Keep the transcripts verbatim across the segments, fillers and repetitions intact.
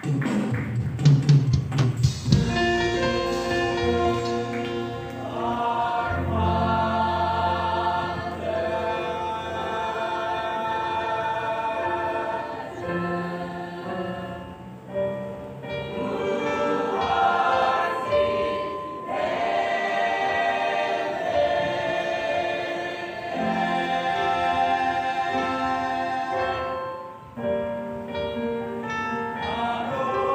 Amen.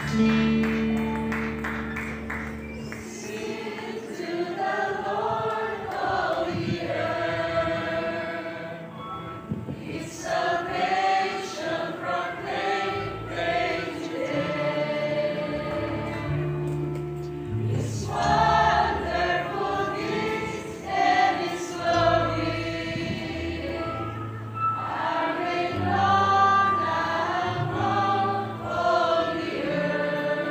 Earth.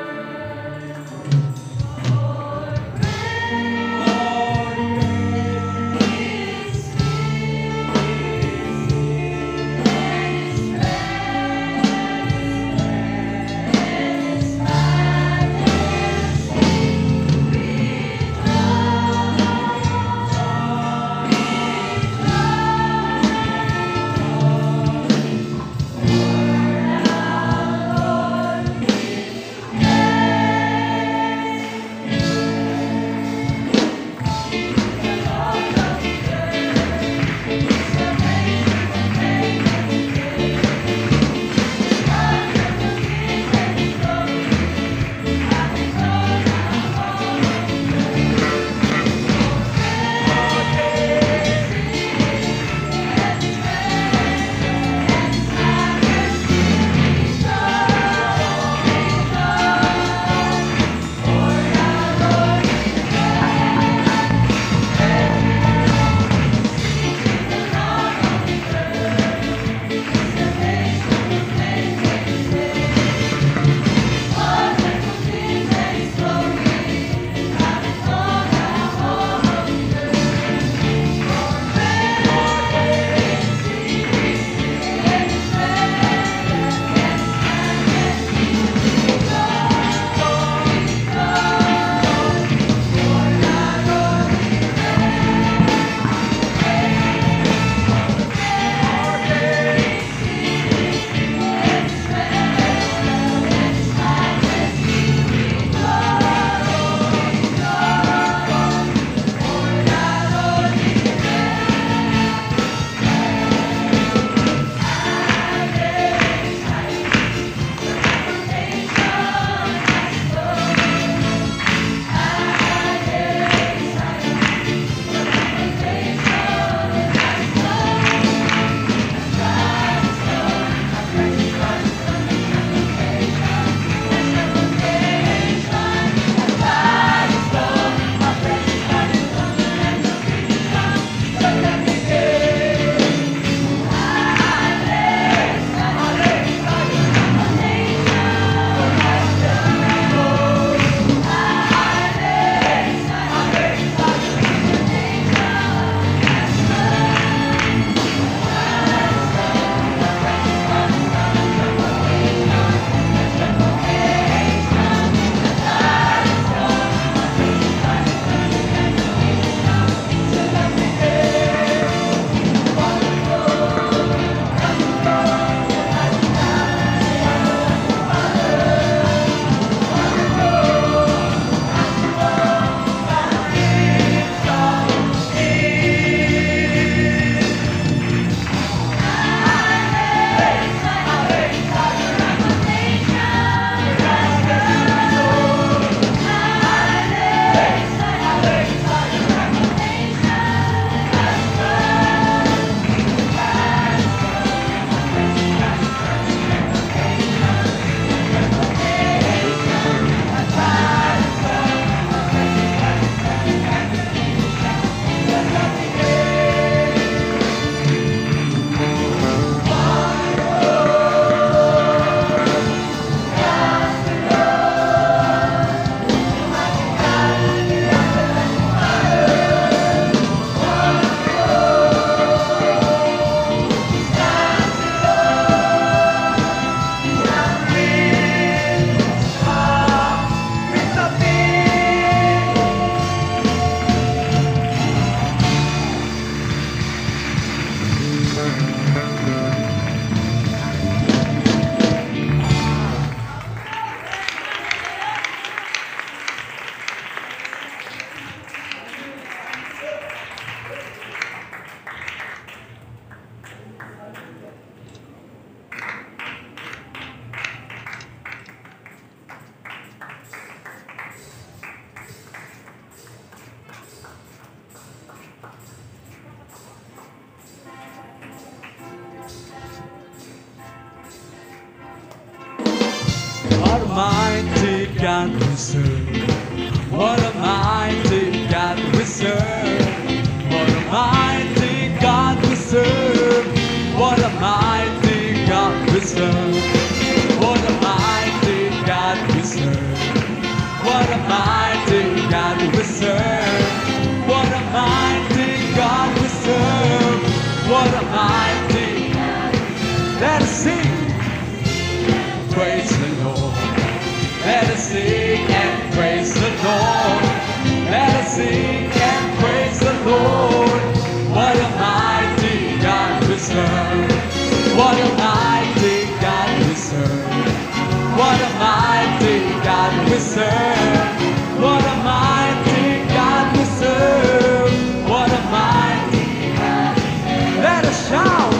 mighty God we serve. What a mighty God we serve. What a mighty God we serve. What a mighty God we serve. What a mighty God we serve. What a mighty God we serve. What a mighty God we serve. What a mighty God. Let us sing. Praise the Lord. Let us sing and praise the Lord. Let us sing and praise the Lord. What a mighty God we serve. What a mighty God we serve. What a mighty God we serve. What a mighty God we serve. What a mighty God. Let us shout.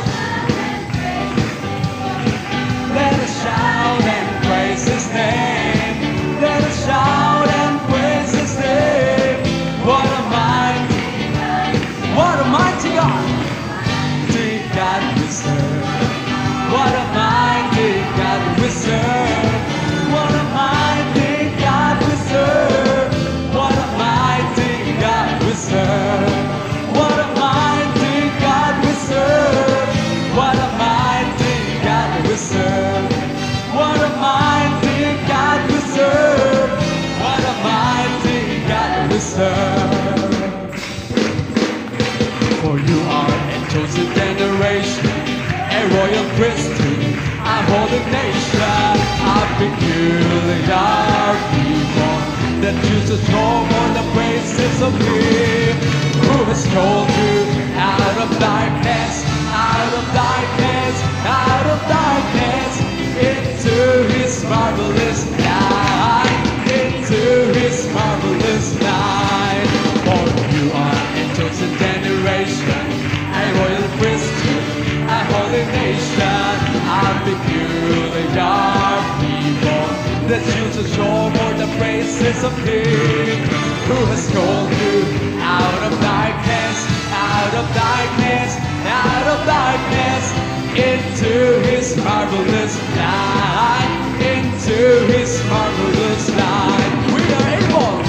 Let us shout and praise His name. Let us shout and praise His name. What a mighty God. What a mighty God. Mighty God we serve. What a mighty God we serve. What a mighty God we serve. What a mighty God we serve. What a mighty God we serve. What a mighty God we serve. What a mighty God we serve. What a mighty God we serve. For you are a chosen generation, a royal priesthood, a holy nation, a peculiar people, that chooses from all the praises of Him who has called you out of darkness, out of darkness, out of darkness, into His marvelous light, into His marvelous light. For you are a chosen generation, a royal priesthood, a holy nation, a peculiar people, that chooses your for the praises of Him who has called you out of darkness, out of darkness, out of darkness, into His marvelous light, into His marvelous light. We are able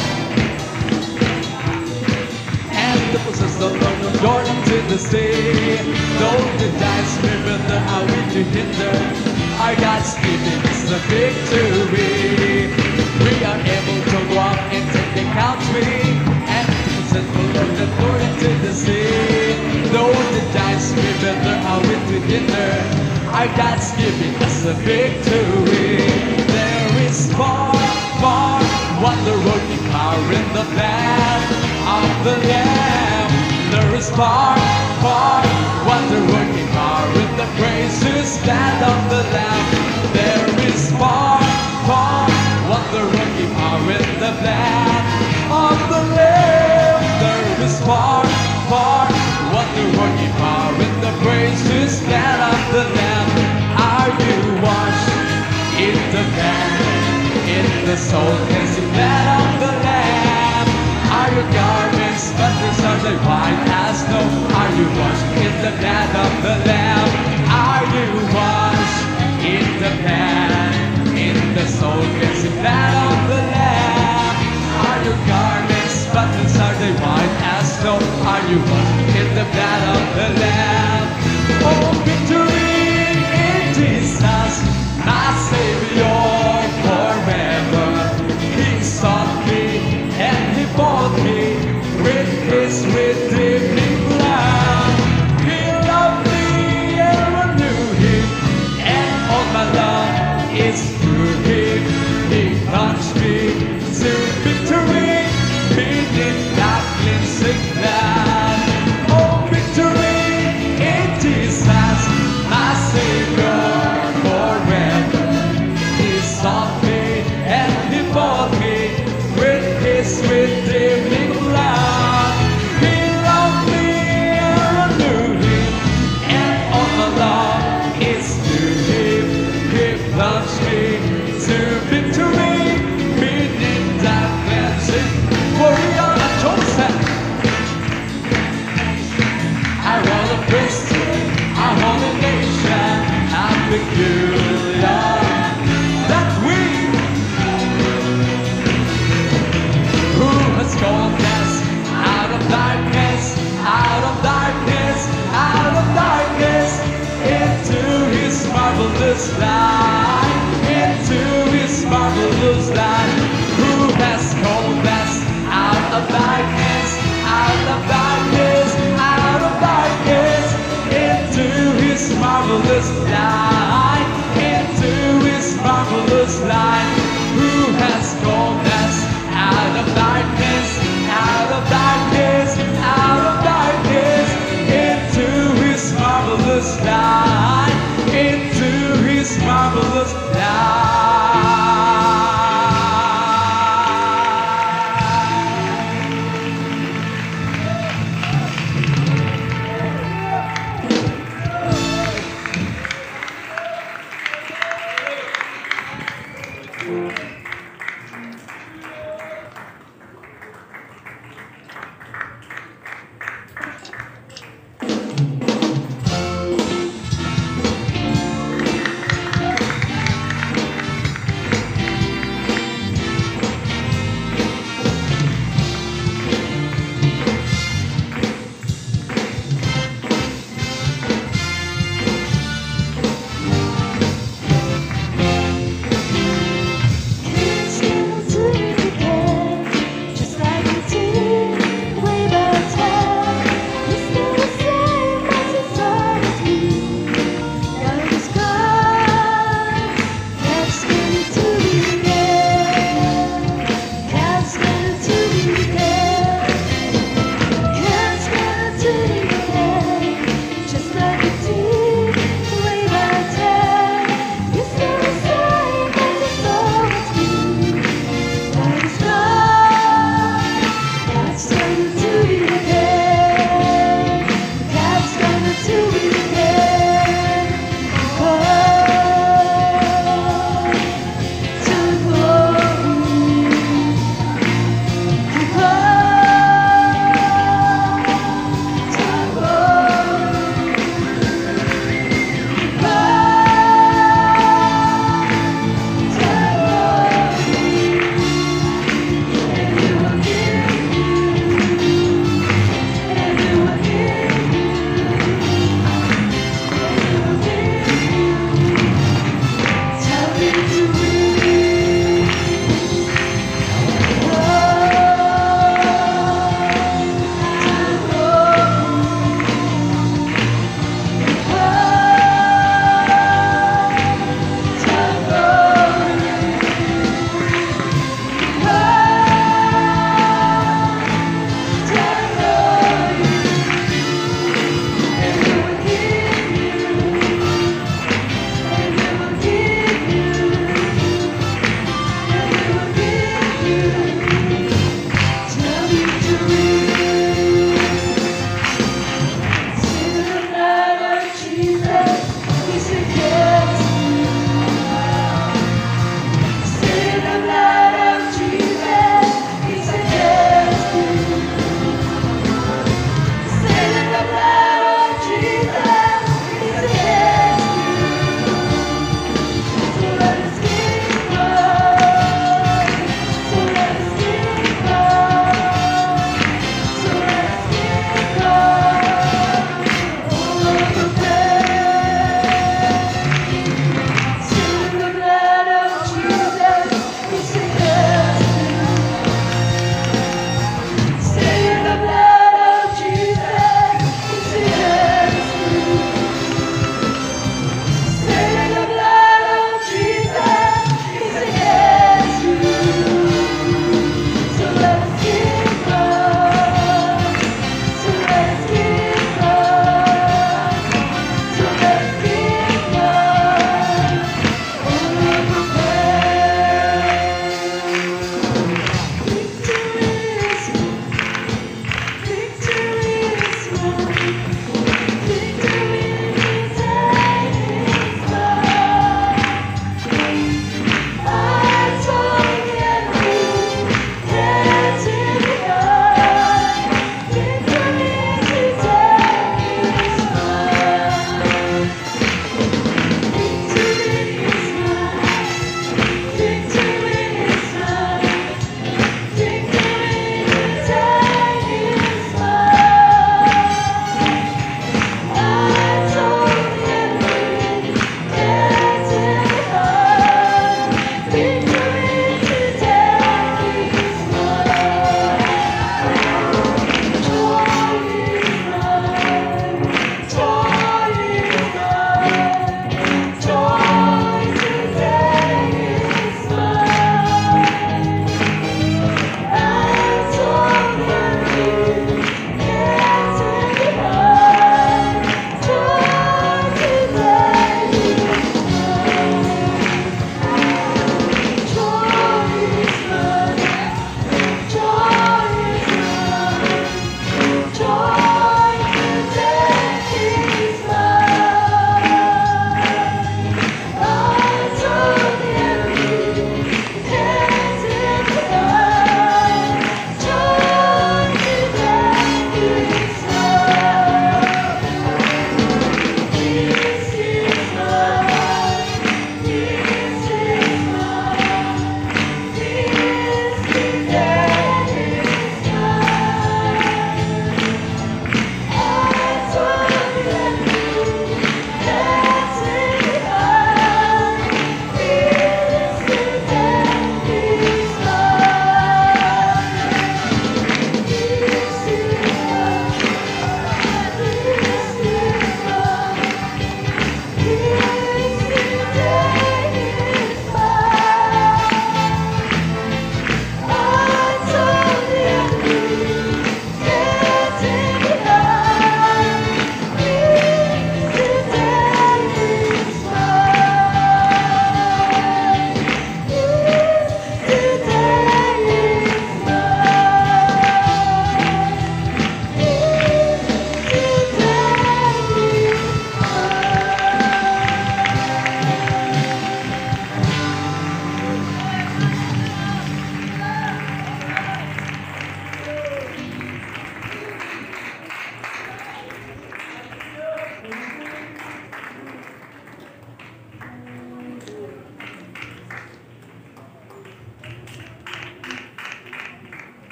and to possess the Lord of Jordan to the sea. Though the giants may wither, how will you hinder? Our God's giving us the victory. We are able to go out and take the country and to possess the Lord of Jordan to the sea. Though the giants may wither, how will you hinder? Our God's giving us the victory. There is far, far wonder-working power in the land of the Lamb. There is far, far wonder-working power in the praises land of the Lamb. There is far, far wonder-working power in the land of the Lamb. There is far, far wonder-working power in the praises land of the Lamb. Are you washed in the blood, in the soul-cleansing blood of the Lamb? Are your garments spotless, are they white as snow? Are you washed in the blood of the Lamb? Are you washed in the blood, in the soul-cleansing blood of the Lamb? Are your garments spotless, are they white as snow? Are you washed in the blood of the Lamb? Oh, victory in Jesus, my Savior forever. He sought me and He bought me with His redeeming blood. He loved me and I knew Him, and all my love is through Him. He plunged me to victory beneath that cleansing blood. light, who has called us out of darkness, out of darkness, out of darkness, into His marvelous light, into His marvelous light, who has called us out of darkness, out of darkness, out of darkness, into His marvelous light, into His marvelous light.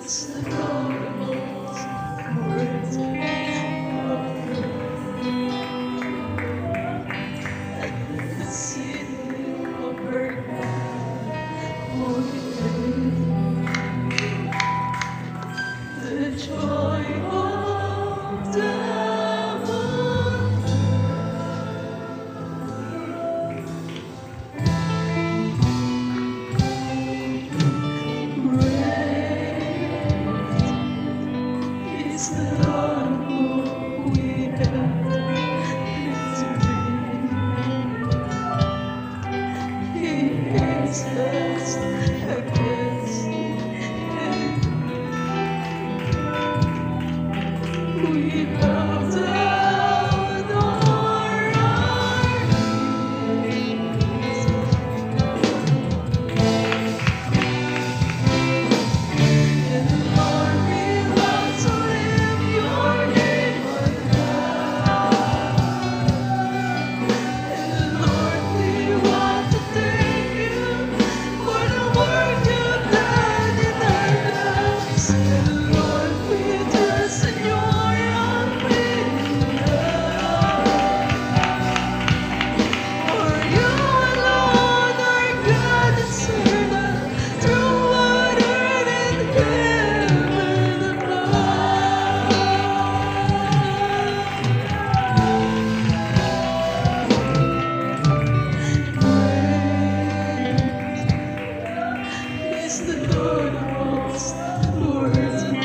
is the Lord of hosts, Lord.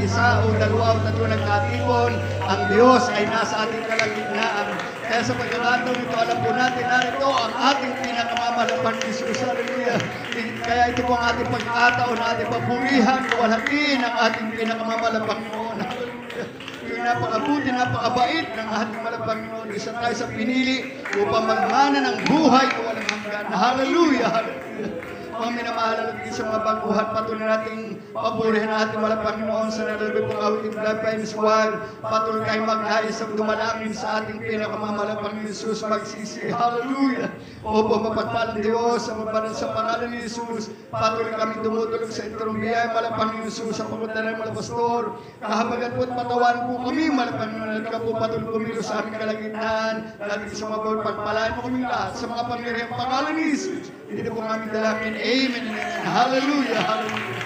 isa o dalawa o tatlo nagkatipon, ang Diyos ay nasa ating kalagitnaan. Kaya sa pagkakataon ito, alam po natin, narito ang ating pinakamamalapan ni Jesus. Hallelujah. Kaya ito po ang ating pagkakataon, ating papurihan, kawalakin ang ating pinakamamalapan Panginoon. Hallelujah. Yung napakabuti, napakabait ng ating malapanginoon. Isa tayo sa pinili upang magmana ng buhay o walang hanggan. Hallelujah! Hallelujah! Mga minamahal natin sa mga baguhan, patuloy nating papurihan natin malapanginoon sa nalalagay pong awiting Blood Times One. Patuloy tayong mag-ayos sa dumalangin sa ating pinakamamalapan ni Jesus magsisi. Hallelujah! Opo, mapagpalang Diyos, sa mabanal sa pangalan ni Jesus. Patuloy kami dumutulog sa iturong biyaya, malapang ni Jesus, sa pamunta ng mga pastor. Kahabagan po at patawan po kami, malapanginoon, at ka po patuloy kumilos sa aming kalagitnaan. Natin sa mga bawal pagpalaan mo kami lahat sa mga pangyarihang pangalan ni Jesus. Hindi po aming dalangin. Amen and amen. Hallelujah. Hallelujah.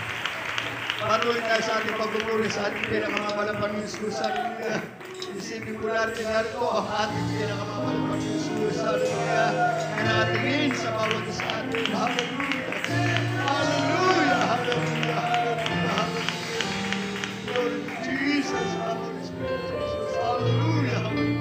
Patuloy tayo sa ating pagpupuri sa ating pinakamamalapan ng Jesus. Hallelujah. Isipin po natin narito ang ating pinakamamalapan ng Jesus. Hallelujah. Kanatingin sa bawat sa atin. Hallelujah. Hallelujah. Hallelujah. Hallelujah. Hallelujah. Glory to Jesus. Holy Spirit Jesus. Hallelujah. Hallelujah.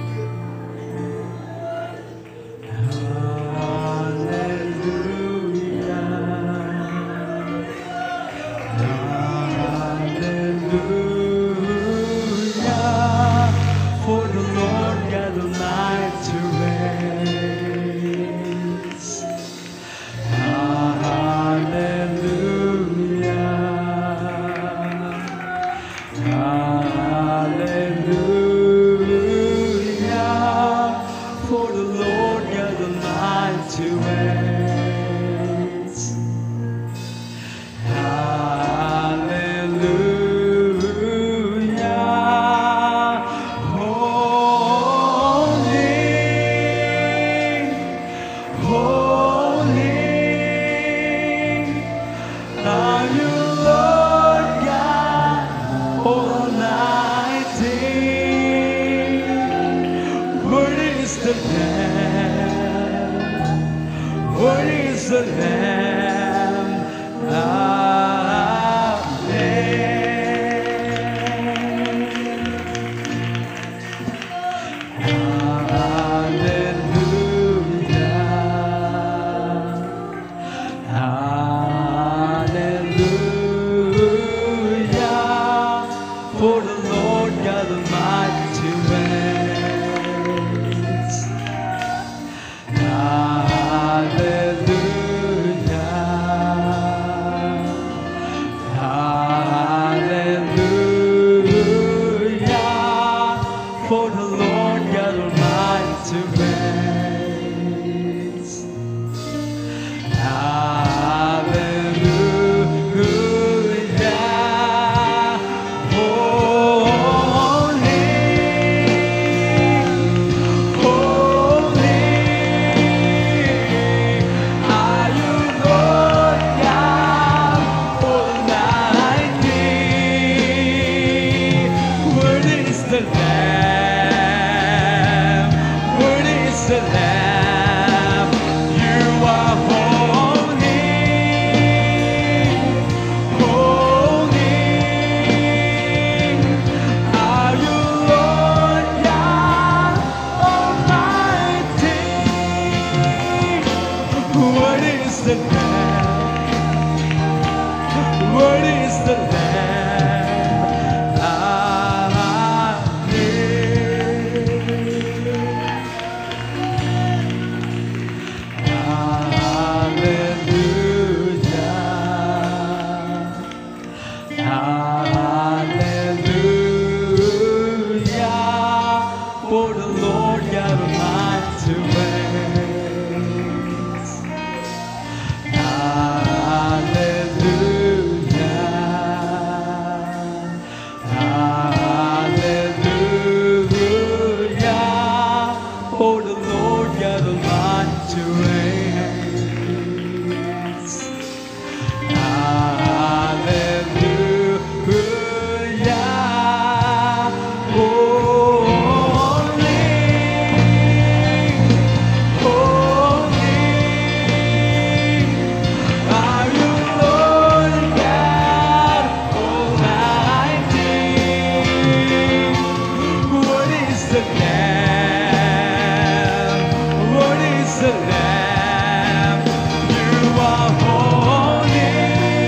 Oh the Lamb? What is the Lamb? You are holy,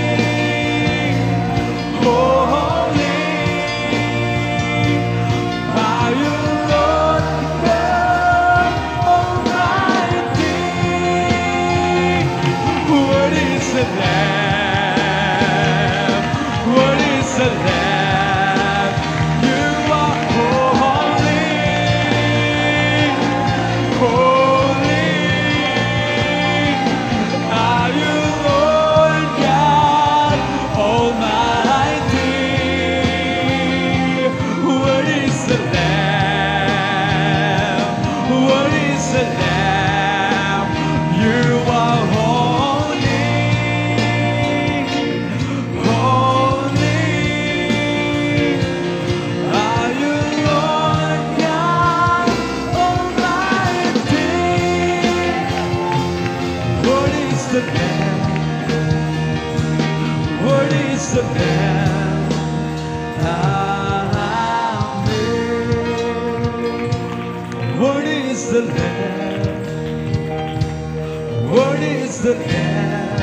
holy. Are you Lord God Almighty? What is the Lamb? What is the Lamb? You are holy, holy. Are you Lord God Almighty? What is the Lamb? What is the Lamb? You are holy, holy. Are you Lord God Almighty? What is the Lamb? What is the Lamb? Amen. What is the Lamb? What is the Lamb?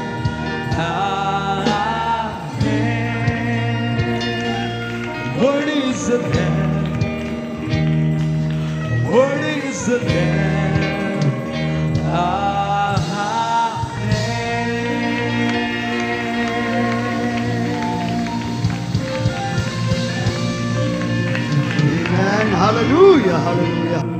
Amen. What is the Lamb? What is the Lamb? Amen. Hallelujah. Hallelujah.